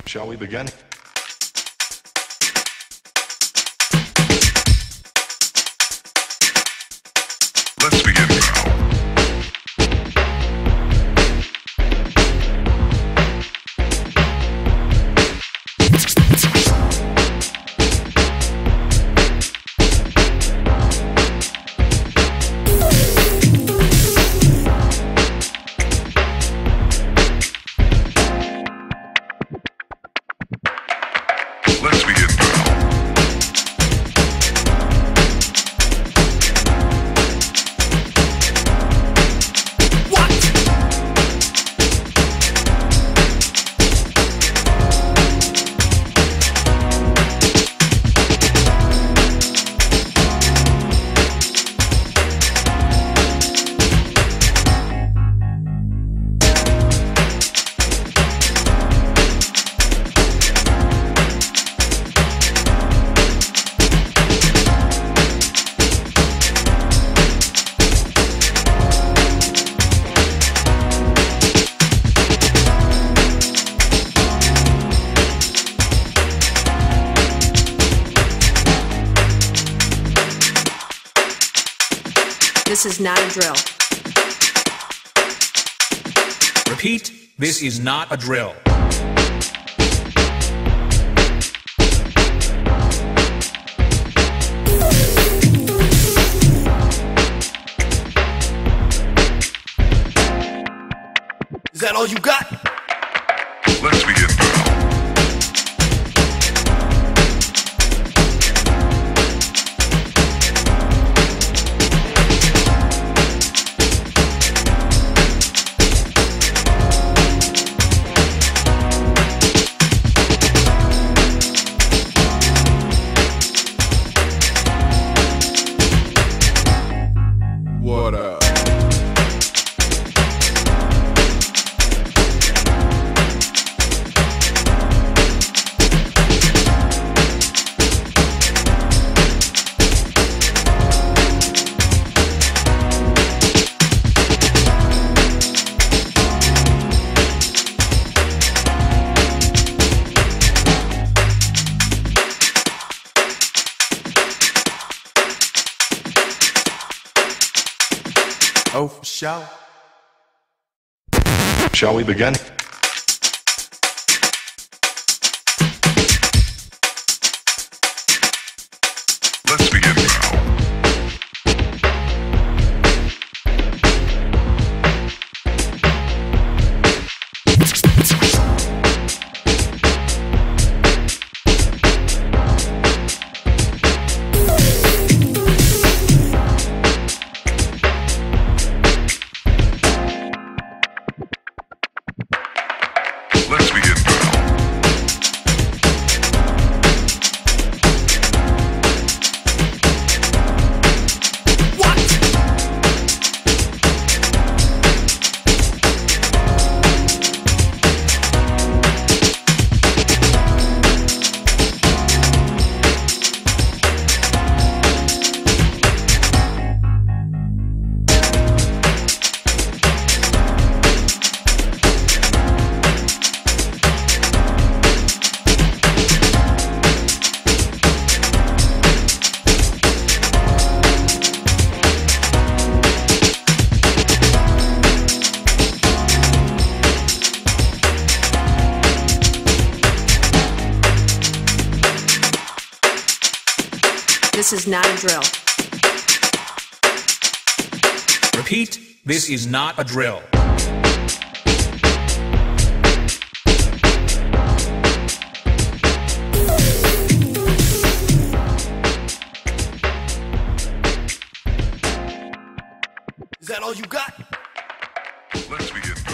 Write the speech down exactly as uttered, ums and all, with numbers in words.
Shall we begin? Let's begin now. Let's begin now. What? This is not a drill. Repeat, this is not a drill. Is that all you got? Let's begin now. What up? Oh, for sure. Shall we begin? Let's begin now. Let's begin now. What? This is not a drill. Repeat, this is not a drill. Is that all you got? Let's begin.